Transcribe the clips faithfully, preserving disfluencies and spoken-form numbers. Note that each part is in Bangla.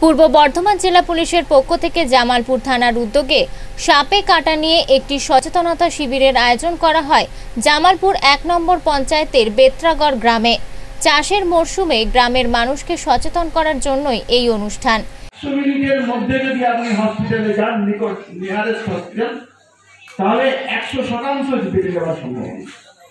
পূর্ব বর্ধমান জেলা পুলিশের পক্ষ থেকে জামালপুর থানার উদ্যোগে সাপে কাটা নিয়ে একটি সচেতনতা শিবিরের আয়োজন করা হয় জামালপুর এক নম্বর পঞ্চায়েতের বেত্রাগড় গ্রামে। চাষের মরশুমে গ্রামের মানুষকে সচেতন করার জন্যই এই অনুষ্ঠান। একশো মিনিটের মধ্যে যদি আপনি হসপিটালে যান, নিকট নিয়ারেস্ট হসপিটাল, তাহলে একশো শতাংশ বেঁচে যাওয়ার সম্ভাবনা।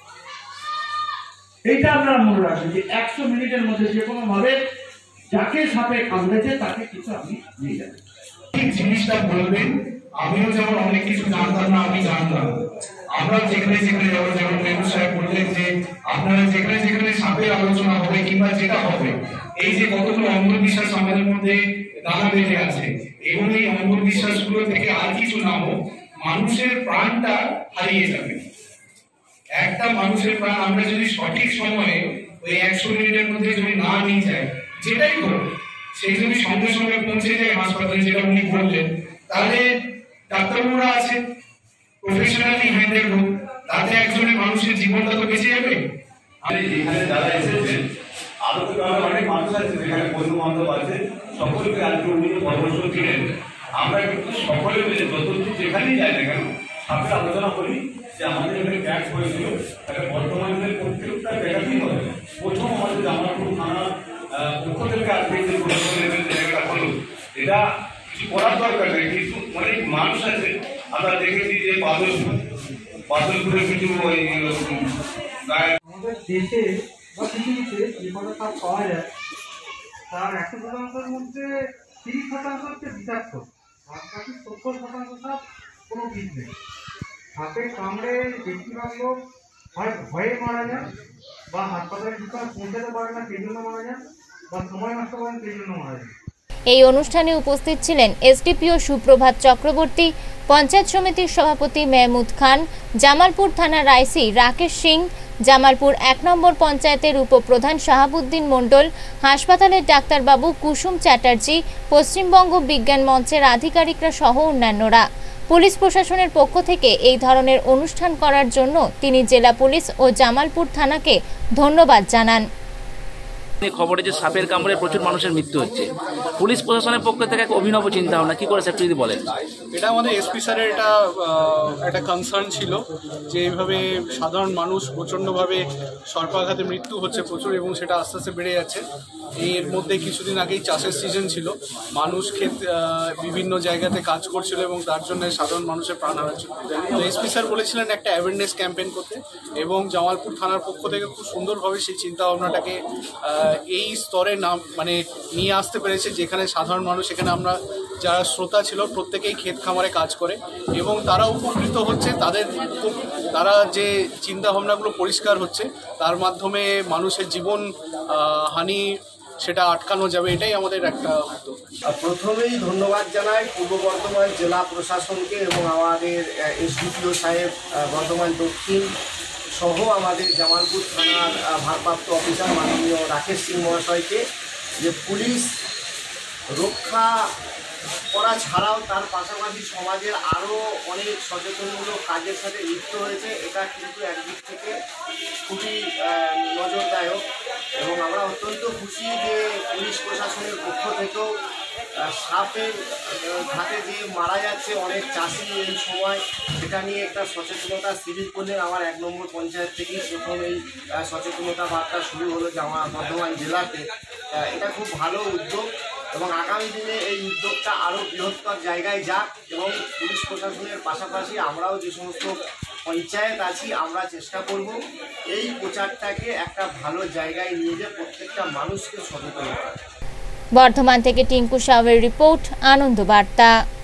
এইটা আপনারা মনে রাখবেন যে একশো মিনিটের মধ্যে যে কোনো ভাবে যাকে সাপে কামড়েছে তাকে কিছু আপনি নিয়ে যাবেন। ঠিক জিনিসটা বলবেন। আমিও যেমন অনেক কিছু জানতাম না, আমি জানলাম। আমরা যেখানে যেখানে যাবো, যেমন মেনু সাহেব বললেন যে আপনারা যেখানে যেখানে সাপের আলোচনা হবে কিংবা যেটা হবে, এই যে কতগুলো অন্ধবিশ্বাস আমাদের মধ্যে দানা বেঁধে আছে, এবং এই অন্ধবিশ্বাস গুলো থেকে আর কিছু না হোক, মানুষের প্রাণটা হারিয়ে যাবে। একটা মানুষের প্রাণ আমরা যদি সঠিক সময়ে ওই একশো মিনিটের মধ্যে যদি না নিয়ে যাই, যেটাই হোক, সেই যদি সঙ্গে সঙ্গে পৌঁছে যায় হাসপাতালে, যেটা উনি বললেন, তাহলে ডাক্তারবাবুরা আছে, প্রফেশনালি হ্যান্ডেল হোক, তাতে একজনের মানুষের জীবনটা তো বেঁচে যাবে। আমি যেখানে যারা এসেছেন, আরো তো অনেক মানুষ আছে যেখানে বন্ধু বান্ধব আছে, সকলকে আজকে উনি পরামর্শ দিলেন। আমরা কিন্তু সকলে মিলে যতদূর যেখানেই যাই না কেন সাপের আলোচনা করি যে আমাদের এখানে ক্যাচ হয়েছিল, তাহলে বর্তমানে প্রত্যেকটা জায়গাতেই হবে। প্রথম আমাদের জামালপুর থানার পক্ষ থেকে আজকে যে জায়গাটা হলো, এটা কিছু করার দরকার নেই, কিন্তু অনেক মানুষ আছে। আমরা দেখেছি যে বাদল বাদলপুরে কিছু আমাদের দেশে বা পৃথিবীতে যে কটা সাপ পাওয়া যায় তার একশো শতাংশের মধ্যে তিরিশ শতাংশ হচ্ছে বিষাক্ত, আর বাকি সত্তর শতাংশ সাপ কোনো বিষ নেই। সাপে কামড়ে বেশিরভাগ লোক হয় ভয়ে মারা যায়, বা হাসপাতালে ঠিকঠাক পৌঁছাতে পারে না সেই জন্য মারা যায়, বা সময় নষ্ট করেন সেই জন্য মারা যায়। এই অনুষ্ঠানে উপস্থিত ছিলেন এসডিপিও সুপ্রভাত চক্রবর্তী, পঞ্চায়েত সমিতির সভাপতি মেহমুদ খান, জামালপুর থানার আইসি রাকেশ সিং, জামালপুর এক নম্বর পঞ্চায়েতের উপপ্রধান শাহাবুদ্দিন মণ্ডল, হাসপাতালের ডাক্তারবাবু কুসুম চ্যাটার্জি, পশ্চিমবঙ্গ বিজ্ঞান মঞ্চের আধিকারিকরা সহ অন্যান্যরা। পুলিশ প্রশাসনের পক্ষ থেকে এই ধরনের অনুষ্ঠান করার জন্য তিনি জেলা পুলিশ ও জামালপুর থানাকে ধন্যবাদ জানান। খবরে যে সাপের কামড়ে প্রচুর মানুষের মৃত্যু হচ্ছে, পুলিশ প্রশাসনের পক্ষ থেকে এক অভিনব চিন্তা ভাবনা কি করেছে একটু যদি বলেন। এটা আমাদের এসপি স্যারের এটা একটা কনসার্ন ছিল যে এইভাবে সাধারণ মানুষ প্রচণ্ডভাবে সর্পাঘাতে মৃত্যু হচ্ছে প্রচুর, এবং সেটা আস্তে আস্তে বেড়ে যাচ্ছে। এর মধ্যে কিছুদিন আগেই চাষের সিজন ছিল, মানুষ ক্ষেত বিভিন্ন জায়গাতে কাজ করছিল এবং তার জন্য সাধারণ মানুষের প্রাণ হারাচ্ছিল। তো এসপি স্যার বলেছিলেন একটা অ্যাওয়ারনেস ক্যাম্পেইন করতে, এবং জামালপুর থানার পক্ষ থেকে খুব সুন্দরভাবে সেই চিন্তা ভাবনাটাকে এই স্তরে নাম মানে নিয়ে আসতে পেরেছে, যেখানে সাধারণ মানুষ, এখানে আমরা যারা শ্রোতা ছিল প্রত্যেকেই ক্ষেত খামারে কাজ করে এবং তারা উপকৃত হচ্ছে। তাদের তারা যে চিন্তা ভাবনাগুলো পরিষ্কার হচ্ছে, তার মাধ্যমে মানুষের জীবন হানি সেটা আটকানো যাবে, এটাই আমাদের একটা উদ্যোগ। প্রথমেই ধন্যবাদ জানাই পূর্ব বর্ধমান জেলা প্রশাসনকে এবং আমাদের এসডিপিও সাহেব বর্ধমান দক্ষিণ সহ আমাদের জামালপুর থানার ভারপ্রাপ্ত অফিসার মাননীয় রাকেশ সিং মহাশয়কে, যে পুলিশ রক্ষা করা ছাড়াও তার পাশাপাশি সমাজের আরও অনেক সচেতনমূলক কাজের সাথে লিপ্ত হয়েছে। এটা কিন্তু একদিক থেকে খুবই নজরদায়ক, এবং আমরা অত্যন্ত খুশি যে পুলিশ প্রশাসনের পক্ষ থেকেও সাপের ঘাটে যে মারা যাচ্ছে অনেক চাষি এই সময়, সেটা নিয়ে একটা সচেতনতা শিবির করলেন। আমার এক নম্বর পঞ্চায়েত থেকেই প্রথম এই সচেতনতা বার্তা শুরু হলো জামা বর্ধমান জেলাতে। এটা খুব ভালো উদ্যোগ, এবং আগামী দিনে এই উদ্যোগটা আরও বৃহত্তর জায়গায় যাক, এবং পুলিশ প্রশাসনের পাশাপাশি আমরাও যে সমস্ত পঞ্চায়েত আছি আমরা চেষ্টা করব এই প্রচারটাকে একটা ভালো জায়গায় নিয়ে যেয়ে প্রত্যেকটা মানুষকে সচেতন করা। বর্ধমান থেকে টিঙ্কু সাহের রিপোর্ট, আনন্দ বার্তা।